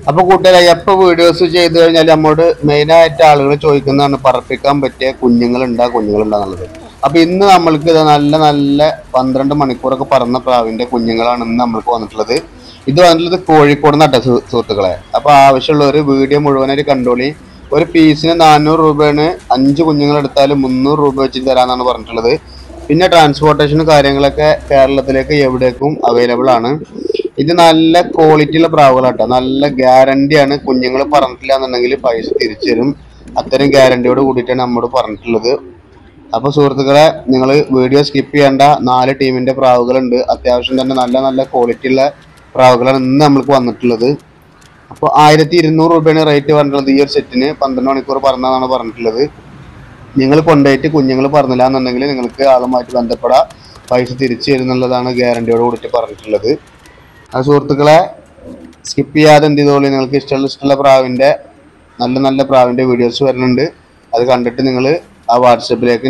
അപ്പൊ കൂട്ടുകാരെ എപ്പോൾ വീഡിയോസ് ചെയ്ത് കഴിഞ്ഞാൽ നമ്മോട് മെയിനായിട്ട് ആളുകൾ ചോദിക്കുന്നതാണ് പറപ്പിക്കാൻ പറ്റിയ കുഞ്ഞുങ്ങളുണ്ടാന്നുള്ളത്. അപ്പൊ ഇന്ന് നമ്മൾക്ക് ഇത് നല്ല നല്ല 12 മണിക്കൂറൊക്കെ പറന്ന പ്രാവിന്റെ കുഞ്ഞുങ്ങളാണ് ഇന്ന് നമ്മൾക്ക് വന്നിട്ടുള്ളത്. ഇത് വന്നിട്ടുള്ളത് കോഴിക്കോട് നട്ട സുഹൃത്തുക്കളെ. അപ്പൊ ആവശ്യമുള്ള ഒരു വീഡിയോ മുഴുവനായിട്ട് കണ്ടോളി. ഒരു പീസിന് 400 രൂപയാണ്. 5 കുഞ്ഞുങ്ങൾ എടുത്താലും 300 രൂപ വെച്ചിട്ട് തരാന്നാണ് പറഞ്ഞിട്ടുള്ളത്. പിന്നെ ട്രാൻസ്പോർട്ടേഷനും കാര്യങ്ങളൊക്കെ കേരളത്തിലേക്ക് എവിടേക്കും അവൈലബിൾ ആണ്. ഇത് നല്ല ക്വാളിറ്റിയുള്ള പ്രാവുകളാട്ടോ, നല്ല ഗ്യാരണ്ടിയാണ്. കുഞ്ഞുങ്ങൾ പറഞ്ഞിട്ടില്ല എന്നുണ്ടെങ്കിൽ പൈസ തിരിച്ചു തരും. അത്തരം ഗ്യാരണ്ടിയോട് കൂടിയിട്ടാണ് നമ്മോട് പറഞ്ഞിട്ടുള്ളത്. അപ്പോൾ സുഹൃത്തുക്കളെ, നിങ്ങൾ വീഡിയോ സ്കിപ്പ് ചെയ്യേണ്ട. 4 ടീമിന്റെ പ്രാവുകളുണ്ട്. അത്യാവശ്യം തന്നെ നല്ല നല്ല ക്വാളിറ്റിയുള്ള പ്രാവുകളാണ് ഇന്ന് നമ്മൾക്ക് വന്നിട്ടുള്ളത്. അപ്പോൾ 1200 രൂപയാണ് റേറ്റ് പറഞ്ഞിട്ടുള്ളത്. ഈ ഒരു സെറ്റിന് 12 മണിക്കൂർ പറഞ്ഞതാണ് പറഞ്ഞിട്ടുള്ളത്. നിങ്ങൾ കൊണ്ടുപോയിട്ട് കുഞ്ഞുങ്ങൾ പറഞ്ഞില്ല എന്നുണ്ടെങ്കിൽ നിങ്ങൾക്ക് ആളുമായിട്ട് ബന്ധപ്പെടാം, പൈസ തിരിച്ചു തരുന്നുള്ളതാണ് ഗ്യാരണ്ടിയോട് കൂടിയിട്ട് പറഞ്ഞിട്ടുള്ളത്. ആ സുഹൃത്തുക്കളെ, സ്കിപ്പ് ചെയ്യാതെ എന്ത് ചെയ്തോളൂ. നിങ്ങൾക്ക് ഇഷ്ടമുള്ള പ്രാവിൻ്റെ നല്ല പ്രാവിൻ്റെ വീഡിയോസ് വരുന്നുണ്ട്. അത് കണ്ടിട്ട് നിങ്ങൾ ആ വാട്സപ്പിലേക്ക്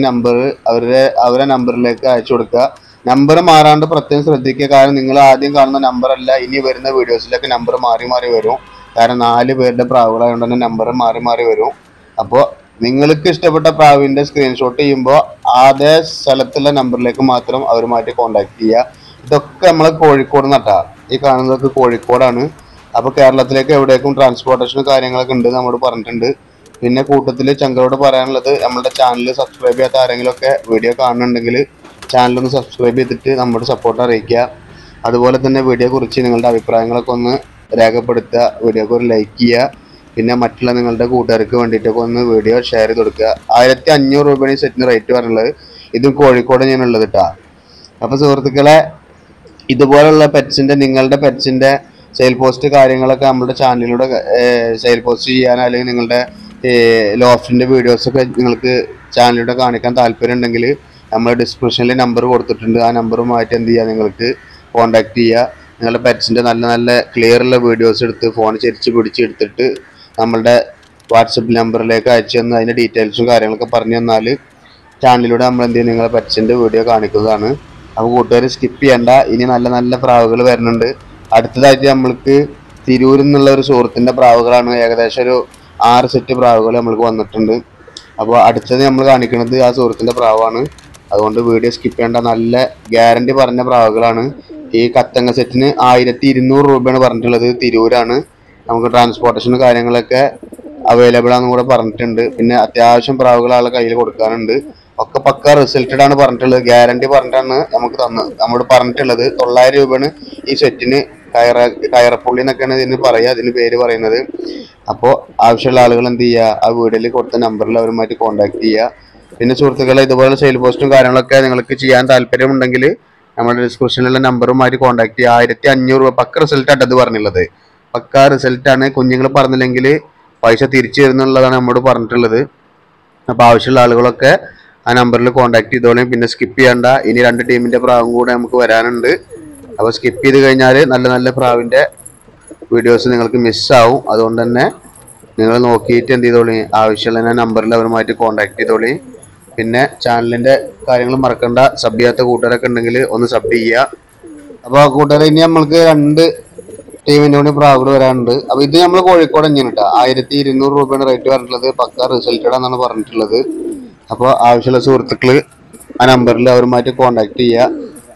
അവരെ നമ്പറിലേക്ക് അയച്ചു കൊടുക്കുക. നമ്പർ മാറാണ്ട് പ്രത്യേകം ശ്രദ്ധിക്കുക. കാരണം നിങ്ങൾ ആദ്യം കാണുന്ന നമ്പറല്ല, ഇനി വരുന്ന വീഡിയോസിലേക്ക് നമ്പർ മാറി മാറി വരും. കാരണം 4 പേരുടെ പ്രാവുകളായതുകൊണ്ട് തന്നെ നമ്പർ മാറി മാറി വരും. അപ്പോൾ നിങ്ങൾക്ക് ഇഷ്ടപ്പെട്ട പ്രാവിൻ്റെ സ്ക്രീൻഷോട്ട് ചെയ്യുമ്പോൾ അതേ സ്ഥലത്തുള്ള നമ്പറിലേക്ക് മാത്രം അവരുമായിട്ട് കോൺടാക്ട് ചെയ്യുക. ഇതൊക്കെ നമ്മൾ കോഴിക്കോട് നട്ടാ. ഈ കാണുന്നതൊക്കെ കോഴിക്കോടാണ്. അപ്പോൾ കേരളത്തിലേക്ക് എവിടേക്കും ട്രാൻസ്പോർട്ടേഷനും കാര്യങ്ങളൊക്കെ ഉണ്ട് നമ്മൾ പറഞ്ഞിട്ടുണ്ട്. പിന്നെ കൂട്ടത്തിൽ ചങ്കരോട് പറയാനുള്ളത്, നമ്മുടെ ചാനൽ സബ്സ്ക്രൈബ് ചെയ്യാത്ത ആരെങ്കിലുമൊക്കെ വീഡിയോ കാണുന്നുണ്ടെങ്കിൽ ചാനലൊന്ന് സബ്സ്ക്രൈബ് ചെയ്തിട്ട് നമ്മുടെ സപ്പോർട്ട് അറിയിക്കുക. അതുപോലെ തന്നെ വീഡിയോ കുറിച്ച് നിങ്ങളുടെ അഭിപ്രായങ്ങളൊക്കെ ഒന്ന് രേഖപ്പെടുത്തുക. വീഡിയോക്ക് ഒരു ലൈക്ക് ചെയ്യുക. പിന്നെ മറ്റുള്ള നിങ്ങളുടെ കൂട്ടുകാർക്ക് വേണ്ടിയിട്ടൊക്കെ ഒന്ന് വീഡിയോ ഷെയർ ചെയ്ത് കൊടുക്കുക. 1500 രൂപയാണ് ഈ സെറ്റിന് റേറ്റ് പറഞ്ഞുള്ളത്. ഇതും കോഴിക്കോട് ഞാനുള്ളത് കേട്ടോ. അപ്പോൾ സുഹൃത്തുക്കളെ, ഇതുപോലുള്ള നിങ്ങളുടെ പെറ്റ്സിൻ്റെ സെയിൽ പോസ്റ്റ് കാര്യങ്ങളൊക്കെ നമ്മുടെ ചാനലിലൂടെ സെയിൽ പോസ്റ്റ് ചെയ്യാൻ, അല്ലെങ്കിൽ നിങ്ങളുടെ ലോഫ്റ്റിൻ്റെ വീഡിയോസൊക്കെ നിങ്ങൾക്ക് ചാനലിലൂടെ കാണിക്കാൻ താല്പര്യം ഉണ്ടെങ്കിൽ നമ്മൾ ഡിസ്ക്രിപ്ഷനിൽ നമ്പർ കൊടുത്തിട്ടുണ്ട്. ആ നമ്പറുമായിട്ട് എന്ത് ചെയ്യുക, നിങ്ങൾക്ക് കോൺടാക്ട് ചെയ്യുക. നിങ്ങളുടെ പെറ്റ്സിൻ്റെ നല്ല നല്ല ക്ലിയറുള്ള വീഡിയോസ് എടുത്ത് ഫോൺ ചെരിച്ച് പിടിച്ച് എടുത്തിട്ട് നമ്മളുടെ വാട്സപ്പ് നമ്പറിലേക്ക് അയച്ചു തന്ന് അതിൻ്റെ ഡീറ്റെയിൽസും കാര്യങ്ങളൊക്കെ പറഞ്ഞു തന്നാൽ ചാനലിലൂടെ നമ്മൾ എന്ത് ചെയ്യും, നിങ്ങളുടെ പെറ്റ്സിൻ്റെ വീഡിയോ കാണിക്കുന്നതാണ്. അപ്പോൾ കൂട്ടുകാർ സ്കിപ്പ് ചെയ്യണ്ട. ഇനി നല്ല നല്ല പ്രാവുകൾ വരുന്നുണ്ട്. അടുത്തതായിട്ട് നമ്മൾക്ക് തിരൂരിൽ നിന്നുള്ള ഒരു സുഹൃത്തിൻ്റെ പ്രാവുകളാണ്. ഏകദേശം ഒരു 6 സെറ്റ് പ്രാവുകൾ നമ്മൾക്ക് വന്നിട്ടുണ്ട്. അപ്പോൾ അടുത്തത് നമ്മൾ കാണിക്കുന്നത് ആ സുഹൃത്തിൻ്റെ പ്രാവാണ്. അതുകൊണ്ട് വീഡിയോ സ്കിപ്പ് ചെയ്യേണ്ട. നല്ല ഗ്യാരണ്ടി പറഞ്ഞ പ്രാവുകളാണ്. ഈ കത്തങ്ങ സെറ്റിന് 1200 രൂപയാണ് പറഞ്ഞിട്ടുള്ളത്. തിരൂരാണ്. നമുക്ക് ട്രാൻസ്പോർട്ടേഷനും കാര്യങ്ങളൊക്കെ അവൈലബിൾ ആണെന്ന് കൂടെ പറഞ്ഞിട്ടുണ്ട്. പിന്നെ അത്യാവശ്യം പ്രാവുകൾ ആളെ കയ്യിൽ കൊടുക്കാനുണ്ട്. ഒക്കെ പക്ക റിസൾട്ടഡ് ആണ് പറഞ്ഞിട്ടുള്ളത്. ഗ്യാരണ്ടി പറഞ്ഞിട്ടാണ് നമ്മോട് പറഞ്ഞിട്ടുള്ളത്. 900 രൂപയാണ് ഈ സെറ്റിന്. കയറപ്പുള്ളി എന്നൊക്കെയാണ് ഇതിന് പറയുക, അതിന് പേര് പറയുന്നത്. അപ്പോൾ ആവശ്യമുള്ള ആളുകൾ എന്ത് ചെയ്യുക, ആ വീഡിയോയിൽ കൊടുത്ത നമ്പറിൽ അവരുമായിട്ട് കോൺടാക്ട് ചെയ്യുക. പിന്നെ സുഹൃത്തുക്കളെ, ഇതുപോലെ സെയിൽ പോസ്റ്റും കാര്യങ്ങളൊക്കെ നിങ്ങൾക്ക് ചെയ്യാൻ താല്പര്യമുണ്ടെങ്കിൽ നമ്മുടെ ഡിസ്ക്രിപ്ഷനിലുള്ള നമ്പറുമായിട്ട് കോൺടാക്ട് ചെയ്യുക. 1500 രൂപ പക്ക റിസൾട്ടാണ് അത് പറഞ്ഞിട്ടുള്ളത്. പക്ക റിസൾട്ടാണ്. കുഞ്ഞുങ്ങൾ പറഞ്ഞില്ലെങ്കിൽ പൈസ തിരിച്ചു തരുന്നുള്ളതാണ് നമ്മോട് പറഞ്ഞിട്ടുള്ളത്. അപ്പോൾ ആവശ്യമുള്ള ആളുകളൊക്കെ ആ നമ്പറിൽ കോൺടാക്ട് ചെയ്തോളൂ. പിന്നെ സ്കിപ്പ് ചെയ്യേണ്ട. ഇനി 2 ടീമിൻ്റെ പ്രാവും കൂടെ നമുക്ക് വരാനുണ്ട്. അപ്പോൾ സ്കിപ്പ് ചെയ്ത് കഴിഞ്ഞാൽ നല്ല നല്ല പ്രാവിൻ്റെ വീഡിയോസ് നിങ്ങൾക്ക് മിസ്സാവും. അതുകൊണ്ട് തന്നെ നിങ്ങൾ നോക്കിയിട്ട് എന്ത് ചെയ്തോളി, ആവശ്യമുള്ള നമ്പറിൽ അവരുമായിട്ട് കോൺടാക്ട് ചെയ്തോളി. പിന്നെ ചാനലിൻ്റെ കാര്യങ്ങൾ മറക്കണ്ട. സബ് ചെയ്യാത്ത കൂട്ടുകാരൊക്കെ ഉണ്ടെങ്കിൽ ഒന്ന് സബ് ചെയ്യുക. അപ്പോൾ ആ കൂട്ടുകാരെ, ഇനി നമ്മൾക്ക് 2 ടീമിൻ്റെ കൂടി പ്രാവുകൾ വരാനുണ്ട്. അപ്പോൾ ഇത് നമ്മൾ കോഴിക്കോട് തന്നെയാണ് കേട്ടോ. 1200 രൂപയാണ് റേറ്റ് പറഞ്ഞിട്ടുള്ളത്. പക്ക റിസൾട്ടഡ് എന്നാണ് പറഞ്ഞിട്ടുള്ളത്. അപ്പോൾ ആവശ്യമുള്ള സുഹൃത്തുക്കൾ ആ നമ്പറിൽ അവരുമായിട്ട് കോൺടാക്ട് ചെയ്യുക.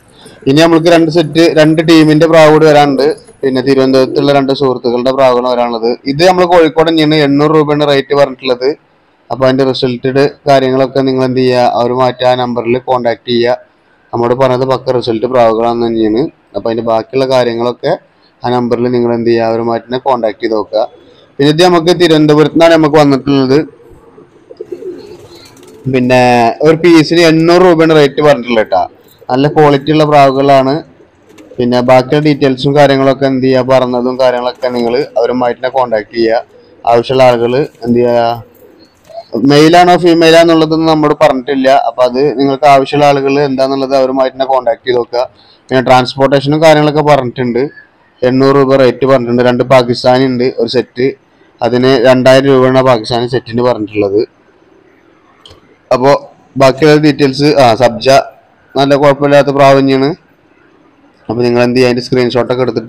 ഇനി നമ്മൾക്ക് 2 ടീമിൻ്റെ പ്രാവ് കൂടി വരാനുണ്ട്. പിന്നെ തിരുവനന്തപുരത്തുള്ള 2 സുഹൃത്തുക്കളുടെ പ്രാവുകളാണ് വരാനുള്ളത്. ഇത് നമ്മൾ കോഴിക്കോട് തന്നെയാണ്. 800 രൂപയാണ് റേറ്റ് പറഞ്ഞിട്ടുള്ളത്. അപ്പോൾ അതിൻ്റെ റിസൾട്ടഡ് കാര്യങ്ങളൊക്കെ നിങ്ങൾ എന്ത് ചെയ്യുക, അവരുമായിട്ട് ആ നമ്പറിൽ കോൺടാക്ട് ചെയ്യുക. നമ്മോട് പറഞ്ഞത് പക്ക റിസൾട്ട് പ്രാവുകളാണെന്ന് തന്നെയാണ്. അപ്പോൾ അതിൻ്റെ ബാക്കിയുള്ള കാര്യങ്ങളൊക്കെ ആ നമ്പറിൽ നിങ്ങൾ എന്ത് ചെയ്യുക, അവരുമായിട്ട് തന്നെ കോൺടാക്ട് ചെയ്ത് നോക്കുക. പിന്നെ ഇത് നമുക്ക് തിരുവനന്തപുരത്ത് നിന്നാണ് നമുക്ക് വന്നിട്ടുള്ളത്. പിന്നെ ഒരു പീസിന് 800 രൂപയാണ് റേറ്റ് പറഞ്ഞിട്ടുള്ളത് കേട്ടോ. നല്ല ക്വാളിറ്റി ഉള്ള പ്രാവുകളാണ്. പിന്നെ ബാക്കിയുള്ള ഡീറ്റെയിൽസും കാര്യങ്ങളൊക്കെ എന്ത് ചെയ്യുക, പറഞ്ഞതും കാര്യങ്ങളൊക്കെ നിങ്ങൾ അവരുമായിട്ട് തന്നെ കോൺടാക്ട് ചെയ്യുക. ആവശ്യമുള്ള ആളുകൾ എന്ത് ചെയ്യുക, മെയിലാണോ ഫീമെയിലാന്നുള്ളതൊന്നും നമ്മോട് പറഞ്ഞിട്ടില്ല. അപ്പോൾ അത് നിങ്ങൾക്ക് ആവശ്യമുള്ള ആളുകൾ എന്താണെന്നുള്ളത് അവരുമായിട്ട് തന്നെ കോൺടാക്ട് ചെയ്ത് നോക്കുക. പിന്നെ ട്രാൻസ്പോർട്ടേഷനും കാര്യങ്ങളൊക്കെ പറഞ്ഞിട്ടുണ്ട്. 800 രൂപ റേറ്റ് പറഞ്ഞിട്ടുണ്ട്. 2 പാകിസ്ഥാനി ഉണ്ട് ഒരു സെറ്റ്. അതിന് 2000 രൂപയാണ് പാകിസ്ഥാനി സെറ്റിന് പറഞ്ഞിട്ടുള്ളത്. അപ്പോൾ ബാക്കിയുള്ള ഡീറ്റെയിൽസ് സബ്ജ നല്ല കുഴപ്പമില്ലാത്ത പ്രാവ് തന്നെയാണ്. അപ്പോൾ നിങ്ങൾ എന്ത് ചെയ്യുക, അതിൻ്റെ സ്ക്രീൻഷോട്ടൊക്കെ എടുത്തിട്ട്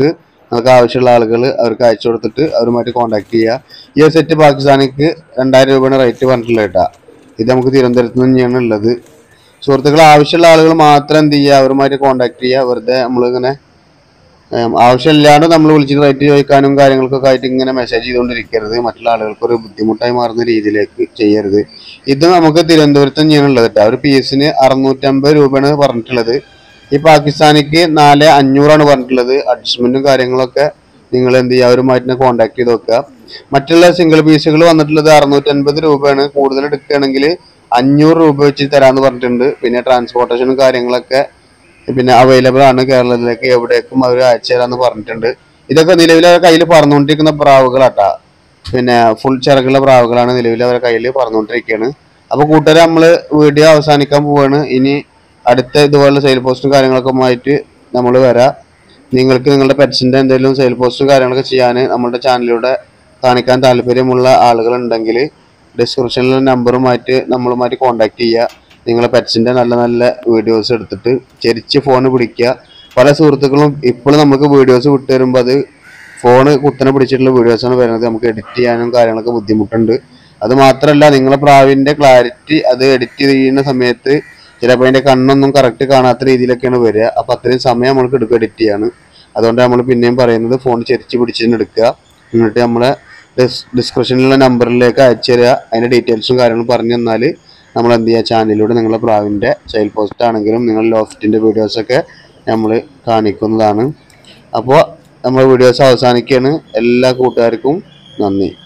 നമുക്ക് ആവശ്യമുള്ള ആളുകൾ അവർക്ക് അയച്ചു കൊടുത്തിട്ട് അവരുമായിട്ട് കോൺടാക്ട് ചെയ്യുക. ഈ ഒരു സെറ്റ് പാകിസ്ഥാനിക്ക് 2000 രൂപയാണ് റേറ്റ് പറഞ്ഞിട്ടുള്ളത് കേട്ടോ. ഇത് നമുക്ക് തിരുവനന്തപുരത്ത് നിന്ന് തന്നെയാണ് ഉള്ളത്. സുഹൃത്തുക്കൾ ആവശ്യമുള്ള ആളുകൾ മാത്രം എന്ത് ചെയ്യുക, അവരുമായിട്ട് കോൺടാക്ട് ചെയ്യുക. വെറുതെ നമ്മളിങ്ങനെ ആവശ്യമില്ലാണ്ട് നമ്മൾ വിളിച്ചിട്ട് റേറ്റ് ചോദിക്കാനും കാര്യങ്ങൾക്കൊക്കെ ആയിട്ട് ഇങ്ങനെ മെസ്സേജ് ചെയ്തുകൊണ്ടിരിക്കരുത്. മറ്റുള്ള ആളുകൾക്ക് ഒരു ബുദ്ധിമുട്ടായി മാറുന്ന രീതിയിലേക്ക് ചെയ്യരുത്. ഇത് നമുക്ക് തിരുവനന്തപുരത്ത് തന്നെയാണുള്ളത് കേട്ടോ. ഒരു പീസിന് 650 രൂപയാണ് പറഞ്ഞിട്ടുള്ളത്. ഈ പാകിസ്ഥാനിക്ക് 4500 പറഞ്ഞിട്ടുള്ളത്. അഡ്ജസ്റ്റ്മെന്റും കാര്യങ്ങളൊക്കെ നിങ്ങൾ എന്ത് ചെയ്യുക, അവരുമായിട്ട് കോൺടാക്ട് ചെയ്ത് നോക്കുക. മറ്റുള്ള സിംഗിൾ പീസുകൾ വന്നിട്ടുള്ളത് 650 രൂപയാണ്. കൂടുതൽ എടുക്കുകയാണെങ്കിൽ 500 രൂപ വെച്ച് തരാമെന്ന് പറഞ്ഞിട്ടുണ്ട്. പിന്നെ ട്രാൻസ്പോർട്ടേഷനും കാര്യങ്ങളൊക്കെ പിന്നെ അവൈലബിൾ ആണ്. കേരളത്തിലേക്ക് എവിടേക്കും അവർ അയച്ചു തരാമെന്ന് പറഞ്ഞിട്ടുണ്ട്. ഇതൊക്കെ നിലവിൽ അവരുടെ കയ്യിൽ പറന്നുകൊണ്ടിരിക്കുന്ന പ്രാവുകളാട്ടാ. പിന്നെ ഫുൾ ചിറകുള്ള പ്രാവുകളാണ് നിലവിൽ അവരുടെ കയ്യിൽ പറന്നുകൊണ്ടിരിക്കുകയാണ്. അപ്പോൾ കൂട്ടുകാരെ, നമ്മൾ വീഡിയോ അവസാനിക്കാൻ പോവുകയാണ്. ഇനി അടുത്ത ഇതുപോലുള്ള സെയിൽ പോസ്റ്റും കാര്യങ്ങളൊക്കെ ആയിട്ട് നമ്മൾ വരാം. നിങ്ങൾക്ക് നിങ്ങളുടെ പെറ്റ്സിൻ്റെ എന്തെങ്കിലും സെയിൽ പോസ്റ്റും കാര്യങ്ങളൊക്കെ ചെയ്യാൻ നമ്മുടെ ചാനലിലൂടെ കാണിക്കാൻ താല്പര്യമുള്ള ആളുകളുണ്ടെങ്കിൽ ഡിസ്ക്രിപ്ഷനിലുള്ള നമ്പറുമായിട്ട് നമ്മളുമായിട്ട് കോൺടാക്ട് ചെയ്യുക. നിങ്ങളെ പെറ്റ്സിൻ്റെ നല്ല നല്ല വീഡിയോസ് എടുത്തിട്ട് ചെരിച്ച് ഫോൺ പിടിക്കുക. പല സുഹൃത്തുക്കളും ഇപ്പോഴും നമുക്ക് വീഡിയോസ് വിട്ട് തരുമ്പോൾ അത് ഫോണ് കുത്തനെ പിടിച്ചിട്ടുള്ള വീഡിയോസാണ് വരുന്നത്. നമുക്ക് എഡിറ്റ് ചെയ്യാനും കാര്യങ്ങളൊക്കെ ബുദ്ധിമുട്ടുണ്ട്. അത് മാത്രമല്ല, നിങ്ങളെ പ്രാവിൻ്റെ ക്ലാരിറ്റി അത് എഡിറ്റ് ചെയ്യുന്ന സമയത്ത് ചിലപ്പോൾ അതിൻ്റെ കണ്ണൊന്നും കറക്റ്റ് കാണാത്ത രീതിയിലൊക്കെയാണ് വരിക. അപ്പോൾ അത്രയും സമയം നമ്മൾക്ക് എടുക്കും എഡിറ്റ് ചെയ്യാണ്. അതുകൊണ്ട് നമ്മൾ പിന്നെയും പറയുന്നത് ഫോൺ ചെരിച്ച് പിടിച്ചിട്ട് എടുക്കുക. എന്നിട്ട് നമ്മളെ ഡിസ്ക്രിപ്ഷനിലുള്ള നമ്പറിലേക്ക് അയച്ചു തരിക. അതിൻ്റെ ഡീറ്റെയിൽസും കാര്യങ്ങളും പറഞ്ഞു തന്നാൽ നമ്മൾ എന്ത് ചെയ്യുക, ചാനലിലൂടെ നിങ്ങളുടെ പ്രാവിൻ്റെ സെയിൽ പോസ്റ്റ് ആണെങ്കിലും നിങ്ങൾ ലോഫ്റ്റിൻ്റെ വീഡിയോസൊക്കെ നമ്മൾ കാണിക്കുന്നതാണ്. അപ്പോൾ നമ്മൾ വീഡിയോസ് അവസാനിക്കുകയാണ്. എല്ലാ കൂട്ടുകാർക്കും നന്ദി.